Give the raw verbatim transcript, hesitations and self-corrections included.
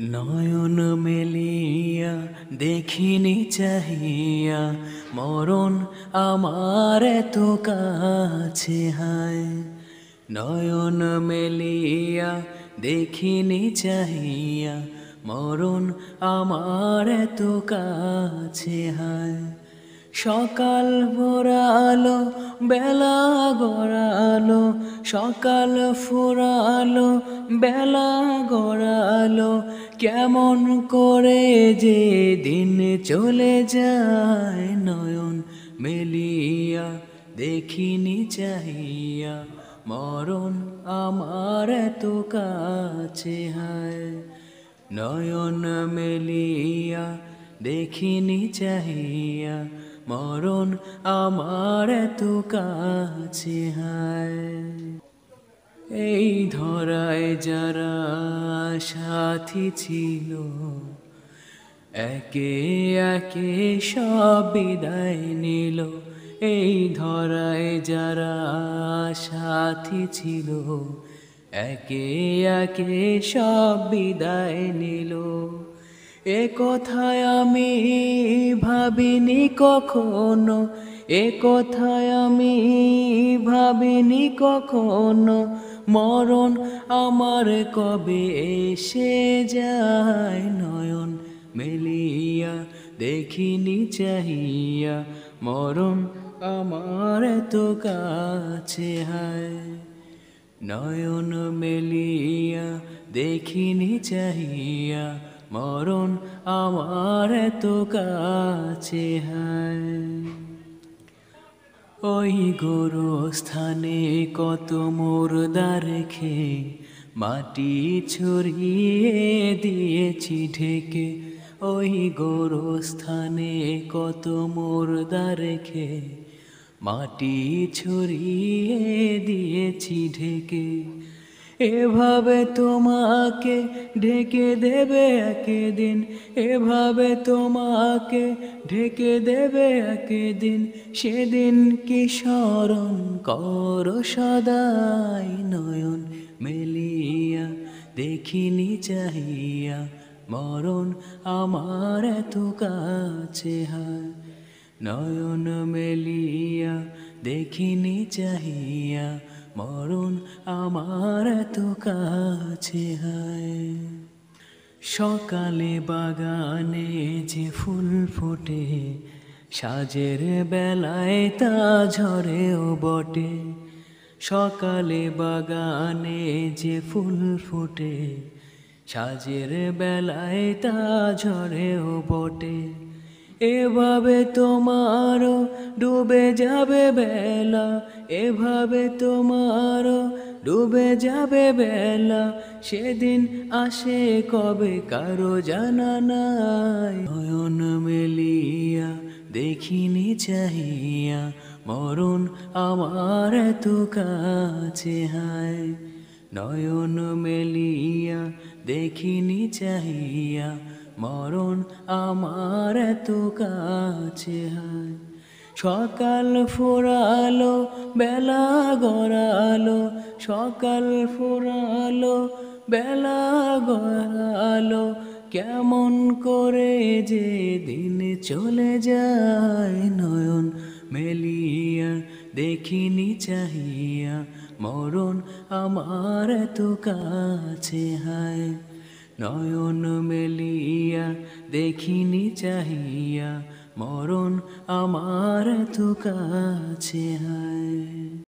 নয়ন মেলিয়া দেখিনি চাহিয়া মরণ আমার এত কাছে হায়। নয়ন মেলিয়া দেখিনি চাহিয়া মরণ আমার এত কাছে হায়। সকাল ভোরালো বেলা গড়ালো, সকাল ফুরালো বেলা গড়ালো, কেমন করে যে দিন চলে যায়। নয়ন মেলিয়া দেখিনি চাহিয়া মরণ আমার এত কাছে হায়। নয়ন মেলিয়া দেখিনি চাহিয়া মরণ আমার এত কাছে হায়। এই ধরায় যারা সাথী ছিল, একে একে সব বিদায় নিল। এই ধরায় যারা সাথী ছিল, একে একে সব বিদায় নিল। এ কথায় আমি ভাবিনি কখনো, এ কথায় আমি ভাবিনি কখনো, মরণ আমার কবে এসে যায়। নয়ন মেলিয়া দেখিনি চাহিয়া মরণ আমার এত কাছে হায়। নয়ন মেলিয়া দেখিনি চাহিয়া মরণ আমার এত কাছে হায়। ওই গোরস্থানে কত মুর্দা রেখে মাটি ছড়িয়ে দিয়েছি ঢেকে। ওই গোরস্থানে কত মুর্দা রেখে মাটি ছড়িয়ে দিয়েছি ঢেকে। এভাবে তোমাকে ঢেকে দেবে একদিন, এভাবে তোমাকে ঢেকে দেবে একদিন, সেদিন কি স্মরণ করো সদাই। নয়ন মেলিয়া দেখিনি চাহিয়া মরণ আমার এত কাছে হায়। নয়ন মেলিয়া দেখিনি চাহিয়া মরণ আমার এত কাছে হায়। সকালে বাগানে যে ফুল ফোটে, সাজের বেলায় তা ঝরেও বটে। সকালে বাগানে যে ফুল ফোটে, সাজের বেলায় তা ঝরেও বটে। এভাবে তোমারও ডুবে যাবে বেলা, এভাবে তোমারও ডুবে যাবে বেলা, সেদিন আসে কবে কারো জানা নাই। নয়ন মেলিয়া দেখিনি চাহিয়া মরণ আমার এত কাছে হায়। নয়ন মেলিয়া দেখিনি চাহিয়া মরণ আমার এত কাছে হায়। সকাল ফুরালো বেলা গড়ালো, সকাল ফুরালো বেলা গড়ালো, কেমন করে যে দিন চলে যায়। নয়ন মেলিয়া দেখিনি চাহিয়া মরণ আমার এত কাছে হায়। নয়ন মেলিয়া দেখিনি চাহিয়া মরণ আমার এত কাছে হায়।